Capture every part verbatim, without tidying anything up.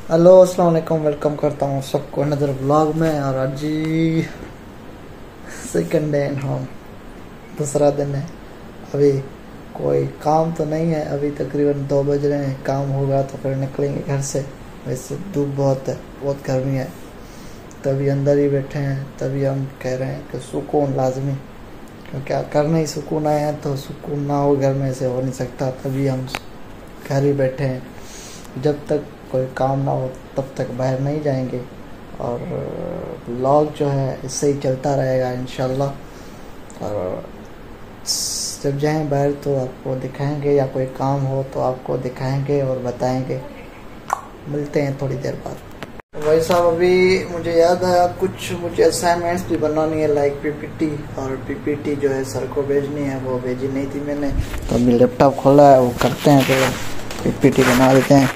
Hello अस्सलाम वालेकुम, welcome करता हूँ सबको नज़र ब्लॉग में। और आज जी सेकंड डे इन होम, दूसरा दिन है। अभी कोई काम तो नहीं है, अभी तकरीबन दो बज रहे हैं। काम होगा तो फिर निकलेंगे घर से। वैसे धूप बहुत है, बहुत गर्मी है, तभी अंदर ही बैठे हैं। तभी हम कह रहे हैं कि सुकून लाजमी, क्योंकि करने ही सुकून आए हैं, तो सुकून ना हो घर में से हो नहीं सकता। तभी हम घर ही बैठे हैं। जब तक कोई काम ना हो तब तक बाहर नहीं जाएंगे, और व्लॉग जो है इससे ही चलता रहेगा इंशाल्लाह। और जब जाएं बाहर तो आपको दिखाएंगे, या कोई काम हो तो आपको दिखाएंगे और बताएंगे। मिलते हैं थोड़ी देर बाद। भाई साहब, अभी मुझे याद आया, कुछ मुझे असाइनमेंट्स भी बनानी है, लाइक पीपीटी। और पीपीटी जो है सर को भेजनी है, वो भेजी नहीं थी मैंने, तो अभी लैपटॉप खोला है, वो करते हैं तो पीपीटी बना देते हैं।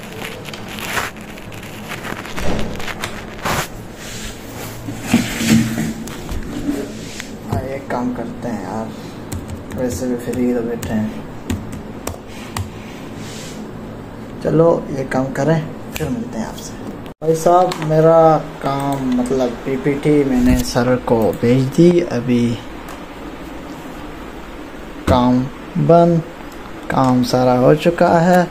काम करते हैं यार, वैसे भी फ्री तो बैठे हैं। चलो ये काम करें, फिर मिलते हैं आपसे। भाई साहब, मेरा काम मतलब पीपीटी मैंने सर को भेज दी। अभी काम बंद, काम सारा हो चुका है।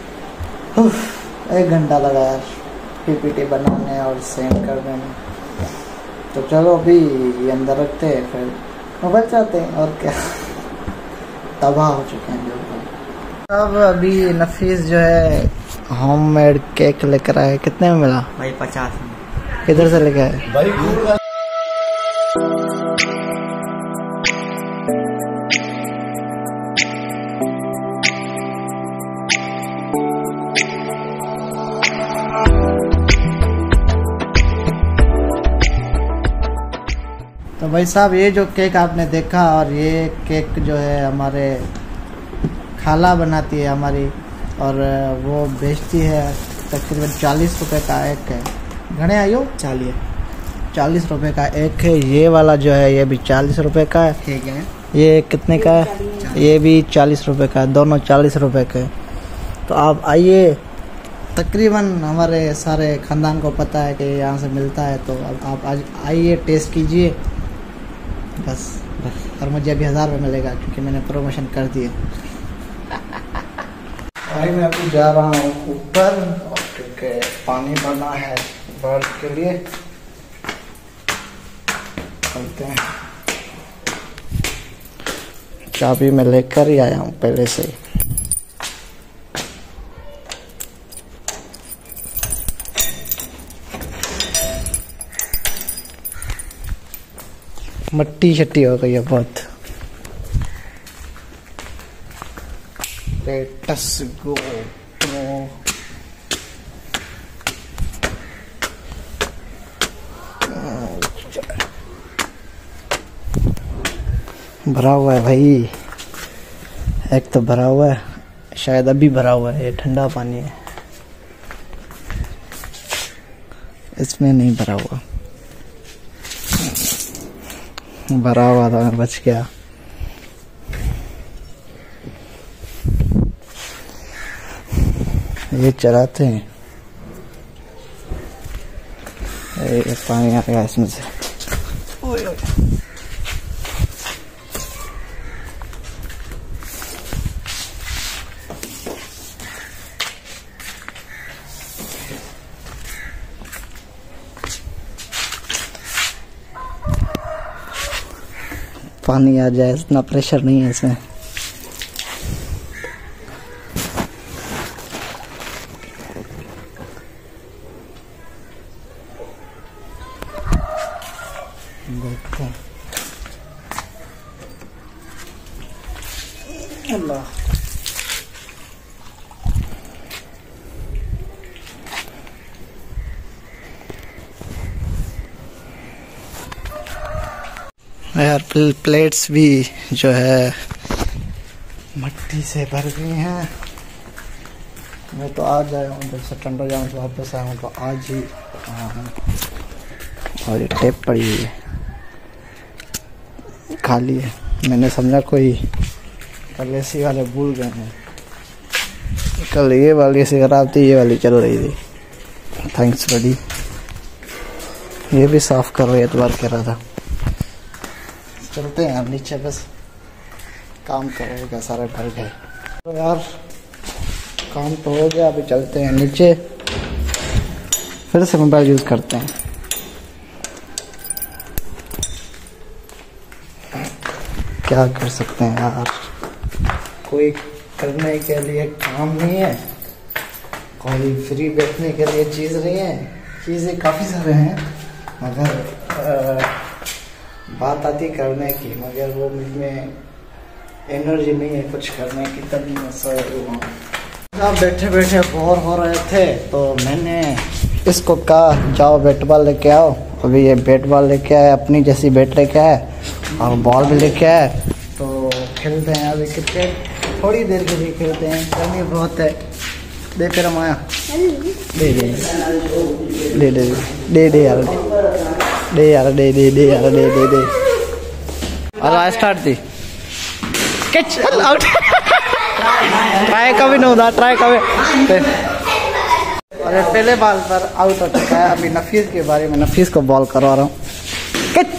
एक घंटा लगा यार पीपीटी बनाने और सेंड करने में। तो चलो अभी ये अंदर रखते हैं, फिर बच जाते हैं। और क्या, तबाह हो चुके हैं बिल्कुल। अब अभी नफीस जो है होममेड केक लेकर आए। कितने में मिला भाई? पचास में। किधर से लेके आए भाई? तो भाई साहब, ये जो केक आपने देखा, और ये केक जो है हमारे खाला बनाती है हमारी, और वो बेचती है। तकरीबन चालीस रुपए का एक है। घने आयो चालीस चालीस रुपए का एक है। ये वाला जो है ये भी चालीस रुपए का है। ठीक है। ये कितने का है? ये भी चालीस रुपए का है। दोनों चालीस रुपए के। तो आप आइए, तकरीबन हमारे सारे ख़ानदान को पता है कि यहाँ से मिलता है। तो अब आप आज आइए, टेस्ट कीजिए बस बस। और मुझे अभी हज़ार रुपये मिलेगा, क्योंकि मैंने प्रमोशन कर दिया। भाई मैं अभी जा रहा हूँ ऊपर, क्योंकि पानी भरना है बर्ड के लिए। चलते हैं। चाबी मैं लेकर ही आया हूँ पहले से ही। मट्टी शट्टी हो गई है बहुत। Let's go. भरा हुआ है भाई, एक तो भरा हुआ है, शायद अभी भरा हुआ है। ये ठंडा पानी है, इसमें नहीं भरा हुआ। भरा हुआ था, मैं बच गया। ये चलाते हैं, ये पानी आ गया इसमें से। ओए ओए। पानी आ जाए, इतना प्रेशर नहीं है इसमें। देखो अल्लाह, यार प्लेट्स भी जो है मट्टी से भर गई हैं। मैं तो आज आया हूँ, जब से ठंडा जाऊँ तो वापस आया हूँ, तो आज ही आया हूँ। और ये टेप पड़ी हुई है, खाली है। मैंने समझा कोई कल एसी वाले भूल गए हैं। कल ये वाली एसी खराब थी, ये वाली चल रही थी। थैंक्स बड़ी। ये भी साफ करो, एतबार कह रहा था। चलते हैं नीचे, बस काम करेगा सारा ढल गए। तो यार काम तो हो गया, अभी चलते हैं नीचे, फिर से मोबाइल यूज़ करते हैं। क्या कर सकते हैं यार, कोई करने के लिए काम नहीं है, कोई फ्री बैठने के लिए चीज़ नहीं है। चीज़ें काफ़ी सारे हैं मगर आ, बात आती करने की, मगर वो मुझ में एनर्जी नहीं है कुछ करने की, तभी मैं सोया हुआ हूँ। आप बैठे बैठे बोर हो रहे थे तो मैंने इसको कहा जाओ बैट बॉल लेके आओ। अभी ये बैट बॉल लेके आए, अपनी जैसी बैट लेके आए और बॉल भी लेके आए, तो खेलते हैं अभी क्रिकेट। थोड़ी देर के लिए खेलते हैं, गर्मी बहुत है। दे कर माया दे दे दे दे दे दे यार दे यार दे दे दे यार दे दे दे और स्टार्ट थी कैच आउट। ट्राई कभी नहीं होता, ट्राई कभी। और पहले बॉल पर आउट हो चुका है। अभी नफीस के बारे में, नफीस को बॉल करवा रहा हूँ। Catch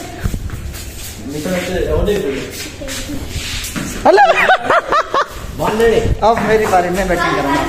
hello. अब मेरी बारी में बैटिंग करूँगा।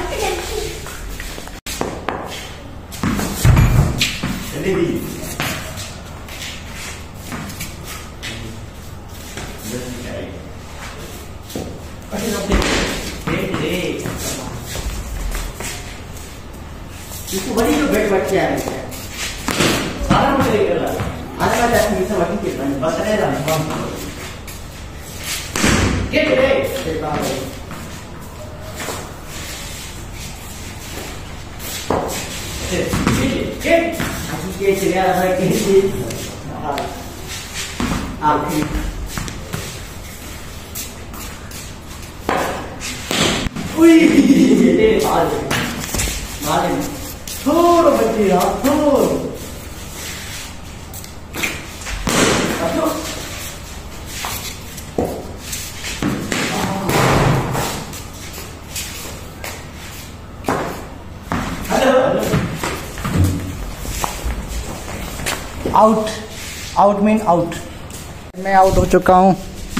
इसको बड़ी तो बैठ बैठ के आ रही है सारा मुझे कर रहा है। आने वाला टाइम से वर्किंग कर रहा है, बस रह रहा है। गेट रे ये बात है। गेट गेट आप के चले आ रहा है कि आखिरी उई ये बाल बाल थोड़ा बच्ची यार थोड़ा आउट। Out mean out. मैं आउट हो चुका हूँ।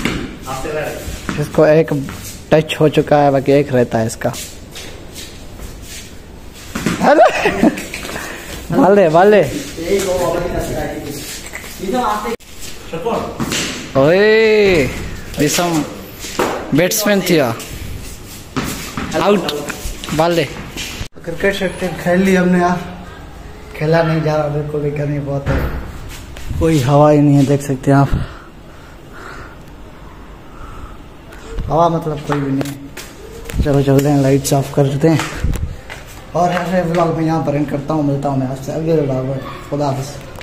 इसको एक टच हो चुका है, बाकी एक रहता है इसका। वाले वाले ओए विषम बैट्समैन थी आउट। वाले क्रिकेट शक्ट खेल ली हमने यार, खेला नहीं जा रहा बिल्कुल भी, गर्मी बहुत है, कोई हवा ही नहीं है, देख सकते हैं आप। हवा मतलब कोई भी नहीं है। चलो चलते हैं, लाइट्स ऑफ कर देते हैं और ऐसे व्लॉग में यहाँ पर एंड करता हूँ। मिलता हूँ मैं आपसे अगले व्लॉग में। खुदा हाफिज़।